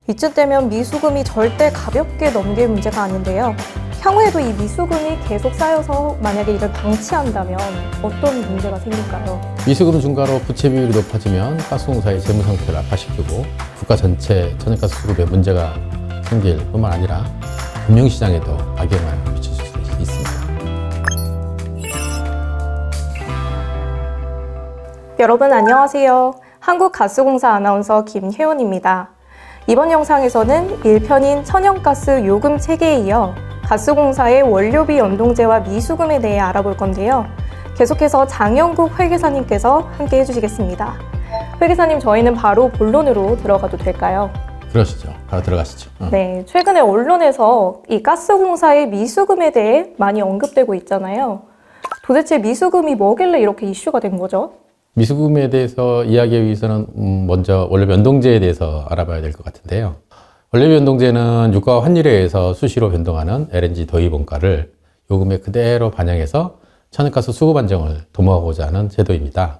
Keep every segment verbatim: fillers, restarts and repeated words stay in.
이쯤 되면 미수금이 절대 가볍게 넘길 문제가 아닌데요. 향후에도 이 미수금이 계속 쌓여서 만약에 이를 방치한다면 어떤 문제가 생길까요? 미수금 증가로 부채 비율이 높아지면 가스공사의 재무 상태를 악화시키고 국가 전체 천연가스 수급에 문제가 생길 뿐만 아니라 금융시장에도 악영향을 미칠 수 있습니다. 여러분 안녕하세요. 한국가스공사 아나운서 김혜원입니다. 이번 영상에서는 일 편인 천연가스 요금 체계에 이어 가스공사의 원료비 연동제와 미수금에 대해 알아볼 건데요. 계속해서 장영국 회계사님께서 함께 해주시겠습니다. 회계사님, 저희는 바로 본론으로 들어가도 될까요? 그러시죠. 바로 들어가시죠. 어. 네, 최근에 언론에서 이 가스공사의 미수금에 대해 많이 언급되고 있잖아요. 도대체 미수금이 뭐길래 이렇게 이슈가 된 거죠? 미수금에 대해서 이야기하기 위해서는 먼저 원료비 연동제에 대해서 알아봐야 될 것 같은데요. 원료비 연동제는 유가와 환율에 의해서 수시로 변동하는 엘엔지 도입 원가를 요금에 그대로 반영해서 천연가스 수급 안정을 도모하고자 하는 제도입니다.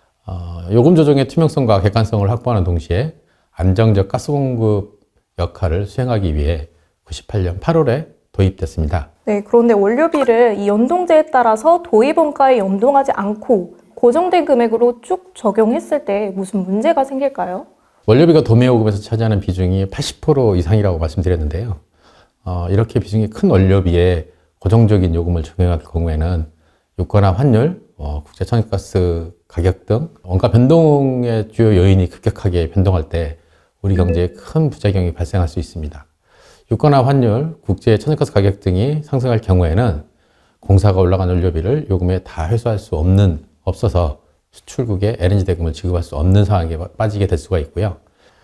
어, 요금 조정의 투명성과 객관성을 확보하는 동시에 안정적 가스 공급 역할을 수행하기 위해 구십팔 년 팔월에 도입됐습니다. 네, 그런데 원료비를 이 연동제에 따라서 도입 원가에 연동하지 않고 고정된 금액으로 쭉 적용했을 때 무슨 문제가 생길까요? 원료비가 도매요금에서 차지하는 비중이 팔십 퍼센트 이상이라고 말씀드렸는데요. 어, 이렇게 비중이 큰 원료비에 고정적인 요금을 적용할 경우에는 유가나 환율, 어, 국제 천연가스 가격 등 원가 변동의 주요 요인이 급격하게 변동할 때 우리 경제에 큰 부작용이 발생할 수 있습니다. 유가나 환율, 국제 천연가스 가격 등이 상승할 경우에는 공사가 올라간 원료비를 요금에 다 회수할 수 없는 없어서 수출국에 엘엔지 대금을 지급할 수 없는 상황에 빠지게 될 수가 있고요.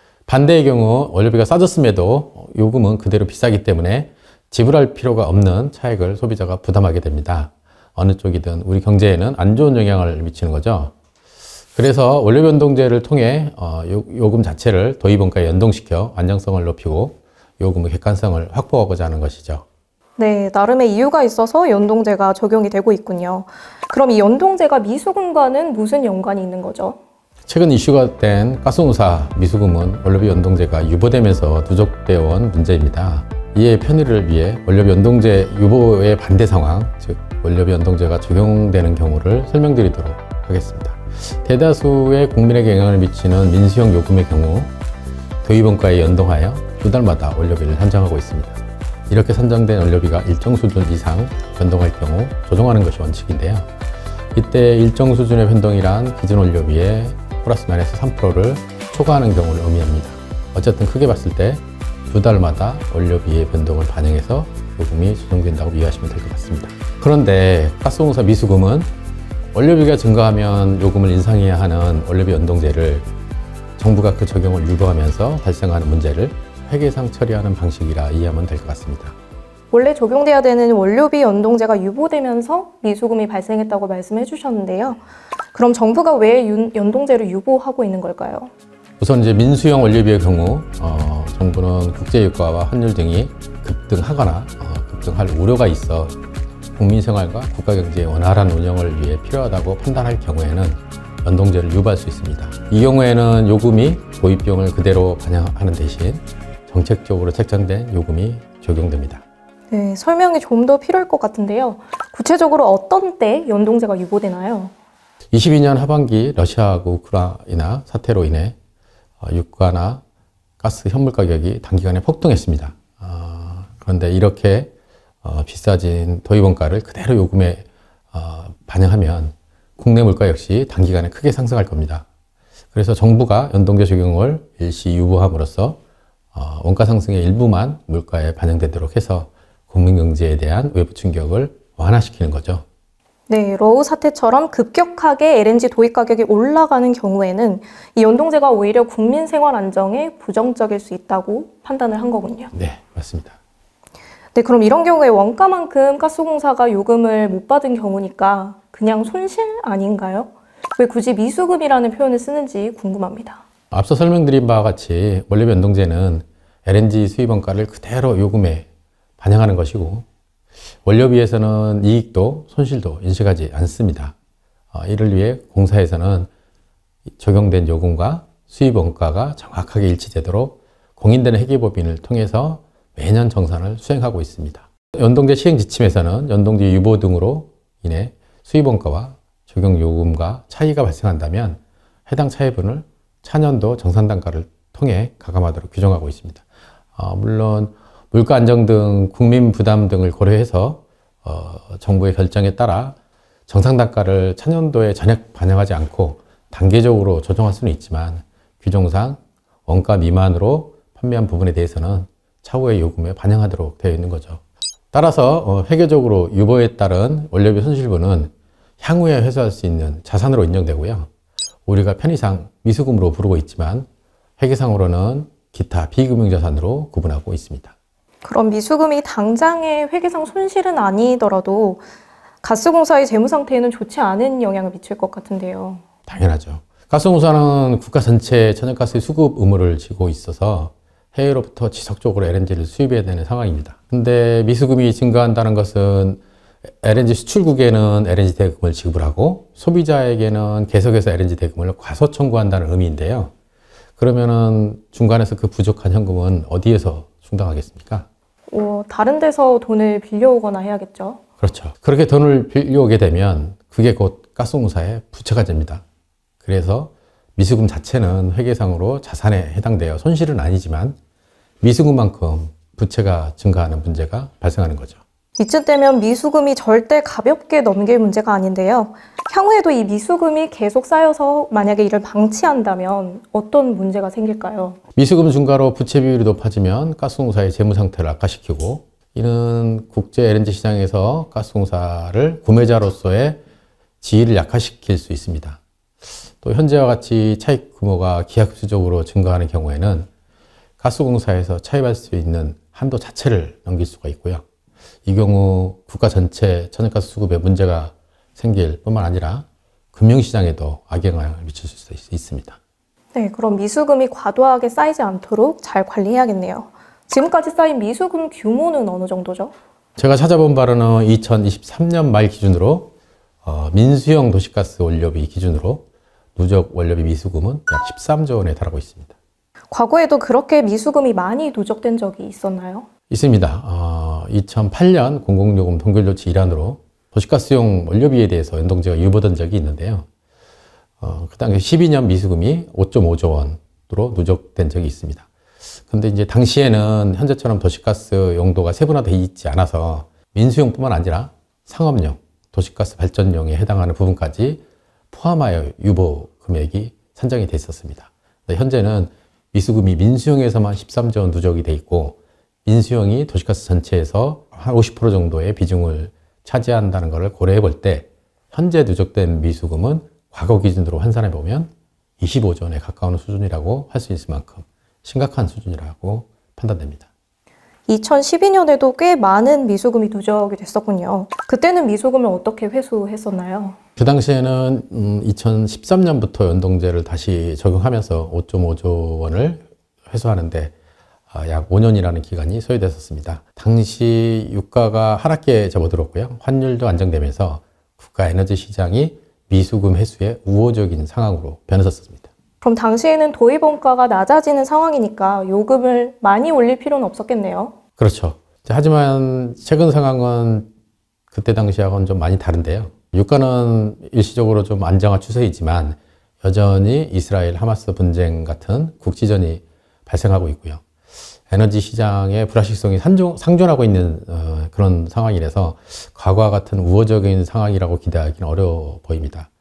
반대의 경우 원료비가 싸졌음에도 요금은 그대로 비싸기 때문에 지불할 필요가 없는 차액을 소비자가 부담하게 됩니다. 어느 쪽이든 우리 경제에는 안 좋은 영향을 미치는 거죠. 그래서 원료비 연동제를 통해 요금 자체를 도입원가에 연동시켜 안정성을 높이고 요금의 객관성을 확보하고자 하는 것이죠. 네, 나름의 이유가 있어서 연동제가 적용이 되고 있군요. 그럼 이 연동제가 미수금과는 무슨 연관이 있는 거죠? 최근 이슈가 된 가스공사 미수금은 원료비 연동제가 유보되면서 누적되어 온 문제입니다. 이에 편의를 위해 원료비 연동제 유보의 반대 상황, 즉 원료비 연동제가 적용되는 경우를 설명드리도록 하겠습니다. 대다수의 국민에게 영향을 미치는 민수형 요금의 경우 도입원가에 연동하여 두 달마다 원료비를 산정하고 있습니다. 이렇게 산정된 원료비가 일정 수준 이상 변동할 경우 조정하는 것이 원칙인데요. 이때 일정 수준의 변동이란 기준 원료비의 플러스 마이너스 삼 퍼센트를 초과하는 경우를 의미합니다. 어쨌든 크게 봤을 때 두 달마다 원료비의 변동을 반영해서 요금이 조정된다고 이해하시면 될 것 같습니다. 그런데 가스공사 미수금은 원료비가 증가하면 요금을 인상해야 하는 원료비 연동제를 정부가 그 적용을 유도하면서 발생하는 문제를 회계상 처리하는 방식이라 이해하면 될 것 같습니다. 원래 적용돼야 되는 원료비 연동제가 유보되면서 미수금이 발생했다고 말씀해 주셨는데요. 그럼 정부가 왜 연동제를 유보하고 있는 걸까요? 우선 이제 민수형 원료비의 경우 어, 정부는 국제유가와 환율 등이 급등하거나 어, 급등할 우려가 있어 국민생활과 국가경제의 원활한 운영을 위해 필요하다고 판단할 경우에는 연동제를 유보할 수 있습니다. 이 경우에는 요금이 도입비용을 그대로 반영하는 대신 정책적으로 책정된 요금이 적용됩니다. 네, 설명이 좀 더 필요할 것 같은데요. 구체적으로 어떤 때 연동제가 유보되나요? 이십이 년 하반기 러시아하고 우크라이나 사태로 인해 유가나 가스 현물 가격이 단기간에 폭등했습니다. 어, 그런데 이렇게 어, 비싸진 도입원가를 그대로 요금에 어, 반영하면 국내 물가 역시 단기간에 크게 상승할 겁니다. 그래서 정부가 연동제 적용을 일시 유보함으로써 어, 원가 상승의 일부만 물가에 반영되도록 해서 국민 경제에 대한 외부 충격을 완화시키는 거죠. 네, 러우 사태처럼 급격하게 엘엔지 도입 가격이 올라가는 경우에는 이 연동제가 오히려 국민 생활 안정에 부정적일 수 있다고 판단을 한 거군요. 네, 맞습니다. 네, 그럼 이런 경우에 원가만큼 가스공사가 요금을 못 받은 경우니까 그냥 손실 아닌가요? 왜 굳이 미수금이라는 표현을 쓰는지 궁금합니다. 앞서 설명드린 바와 같이 원료비 연동제는 엘엔지 수입 원가를 그대로 요금에 반영하는 것이고 원료비에서는 이익도 손실도 인식하지 않습니다. 어, 이를 위해 공사에서는 적용된 요금과 수입 원가가 정확하게 일치되도록 공인되는 회계법인을 통해서 매년 정산을 수행하고 있습니다. 연동제 시행 지침에서는 연동제 유보 등으로 인해 수입원가와 적용요금과 차이가 발생한다면 해당 차이분을 차년도 정산단가를 통해 가감하도록 규정하고 있습니다. 어, 물론 물가 안정 등 국민 부담 등을 고려해서 어, 정부의 결정에 따라 정상단가를 차년도에 전액 반영하지 않고 단계적으로 조정할 수는 있지만 규정상 원가 미만으로 판매한 부분에 대해서는 차후의 요금에 반영하도록 되어 있는 거죠. 따라서 어, 회계적으로 유보에 따른 원료비 손실분은 향후에 회수할 수 있는 자산으로 인정되고요. 우리가 편의상 미수금으로 부르고 있지만 회계상으로는 기타 비금융자산으로 구분하고 있습니다. 그럼 미수금이 당장의 회계상 손실은 아니더라도 가스공사의 재무 상태에는 좋지 않은 영향을 미칠 것 같은데요. 당연하죠. 가스공사는 국가 전체 천연가스 수급 의무를 지고 있어서 해외로부터 지속적으로 엘엔지를 수입해야 되는 상황입니다. 근데 미수금이 증가한다는 것은 엘엔지 수출국에는 엘엔지 대금을 지급하고 소비자에게는 계속해서 엘엔지 대금을 과소 청구한다는 의미인데요. 그러면은 중간에서 그 부족한 현금은 어디에서 충당하겠습니까? 어, 다른 데서 돈을 빌려오거나 해야겠죠. 그렇죠. 그렇게 돈을 빌려오게 되면 그게 곧 가스공사의 부채가 됩니다. 그래서 미수금 자체는 회계상으로 자산에 해당되어 손실은 아니지만 미수금만큼 부채가 증가하는 문제가 발생하는 거죠. 이쯤 되면 미수금이 절대 가볍게 넘길 문제가 아닌데요. 향후에도 이 미수금이 계속 쌓여서 만약에 이를 방치한다면 어떤 문제가 생길까요? 미수금 증가로 부채 비율이 높아지면 가스공사의 재무 상태를 악화시키고 이는 국제 엘엔지 시장에서 가스공사를 구매자로서의 지위를 약화시킬 수 있습니다. 또 현재와 같이 차입 규모가 기하급수적으로 증가하는 경우에는 가스공사에서 차입할 수 있는 한도 자체를 넘길 수가 있고요. 이 경우 국가 전체 천연가스 수급에 문제가 생길 뿐만 아니라 금융시장에도 악영향을 미칠 수 있습니다. 네, 그럼 미수금이 과도하게 쌓이지 않도록 잘 관리해야겠네요. 지금까지 쌓인 미수금 규모는 어느 정도죠? 제가 찾아본 바로는 이천이십삼 년 말 기준으로 어, 민수형 도시가스 원료비 기준으로 누적 원료비 미수금은 약 십삼조 원에 달하고 있습니다. 과거에도 그렇게 미수금이 많이 누적된 적이 있었나요? 있습니다. 어, 이천팔 년 공공요금 동결조치 일환으로 도시가스용 원료비에 대해서 연동제가 유보된 적이 있는데요. 어, 그 당시 십이 년 미수금이 오점오조 원으로 누적된 적이 있습니다. 근데 이제 당시에는 현재처럼 도시가스 용도가 세분화되어 있지 않아서 민수용뿐만 아니라 상업용, 도시가스 발전용에 해당하는 부분까지 포함하여 유보 금액이 산정이 돼 있었습니다. 현재는 미수금이 민수용에서만 십삼조 원 누적이 돼 있고 민수용이 도시가스 전체에서 한 오십 퍼센트 정도의 비중을 차지한다는 것을 고려해 볼 때 현재 누적된 미수금은 과거 기준으로 환산해 보면 이십오조 원에 가까운 수준이라고 할 수 있을 만큼 심각한 수준이라고 판단됩니다. 이천십이 년에도 꽤 많은 미수금이 누적이 됐었군요. 그때는 미수금을 어떻게 회수했었나요? 그 당시에는 음, 이천십삼 년부터 연동제를 다시 적용하면서 오점오조 원을 회수하는데 아, 약 오 년이라는 기간이 소요됐었습니다. 당시 유가가 하락기에 접어들었고요. 환율도 안정되면서 국가 에너지 시장이 미수금 회수에 우호적인 상황으로 변했었습니다. 그럼 당시에는 도입 원가가 낮아지는 상황이니까 요금을 많이 올릴 필요는 없었겠네요. 그렇죠. 하지만 최근 상황은 그때 당시하고는 좀 많이 다른데요. 유가는 일시적으로 좀 안정화 추세이지만 여전히 이스라엘 하마스 분쟁 같은 국지전이 발생하고 있고요. 에너지 시장의 불확실성이 상존, 상존하고 있는 어, 그런 상황이라서 과거와 같은 우호적인 상황이라고 기대하기는 어려워 보입니다.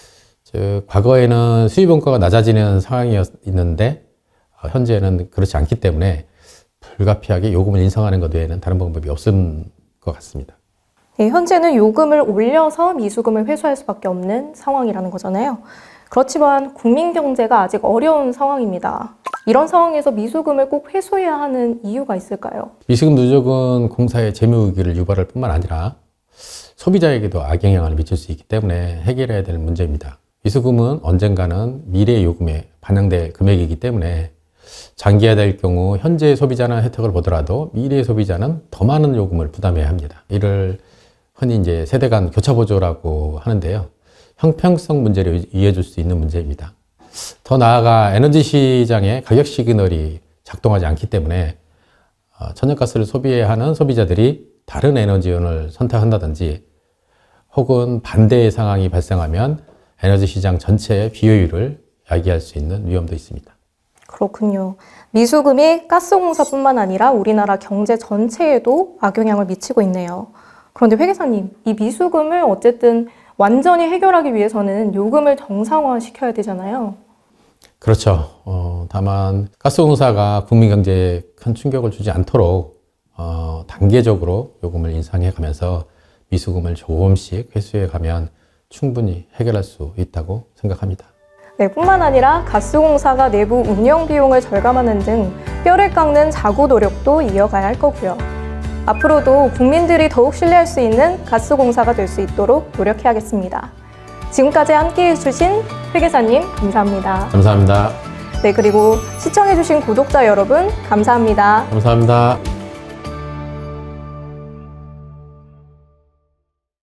즉 과거에는 수입 원가가 낮아지는 상황이었는데 어, 현재는 그렇지 않기 때문에 불가피하게 요금을 인상하는 것 외에는 다른 방법이 없을 것 같습니다. 네, 현재는 요금을 올려서 미수금을 회수할 수밖에 없는 상황이라는 거잖아요. 그렇지만 국민 경제가 아직 어려운 상황입니다. 이런 상황에서 미수금을 꼭 회수해야 하는 이유가 있을까요? 미수금 누적은 공사의 재무 위기를 유발할 뿐만 아니라 소비자에게도 악영향을 미칠 수 있기 때문에 해결해야 될 문제입니다. 미수금은 언젠가는 미래 요금에 반영될 금액이기 때문에 장기화될 경우 현재 소비자는 혜택을 보더라도 미래 소비자는 더 많은 요금을 부담해야 합니다. 이를 흔히 이제 세대 간 교차 보조라고 하는데요. 형평성 문제를 이해해 줄 수 있는 문제입니다. 더 나아가 에너지 시장의 가격 시그널이 작동하지 않기 때문에 천연가스를 소비하는 소비자들이 다른 에너지원을 선택한다든지 혹은 반대의 상황이 발생하면 에너지 시장 전체의 비효율을 야기할 수 있는 위험도 있습니다. 그렇군요. 미수금이 가스공사뿐만 아니라 우리나라 경제 전체에도 악영향을 미치고 있네요. 그런데 회계사님, 이 미수금을 어쨌든 완전히 해결하기 위해서는 요금을 정상화시켜야 되잖아요. 그렇죠. 어, 다만 가스공사가 국민 경제에 큰 충격을 주지 않도록 어, 단계적으로 요금을 인상해 가면서 미수금을 조금씩 회수해 가면 충분히 해결할 수 있다고 생각합니다. 네, 뿐만 아니라 가스공사가 내부 운영 비용을 절감하는 등 뼈를 깎는 자구 노력도 이어가야 할 거고요. 앞으로도 국민들이 더욱 신뢰할 수 있는 가스공사가 될 수 있도록 노력해야겠습니다. 지금까지 함께해 주신 회계사님 감사합니다. 감사합니다. 네, 그리고 시청해 주신 구독자 여러분 감사합니다. 감사합니다.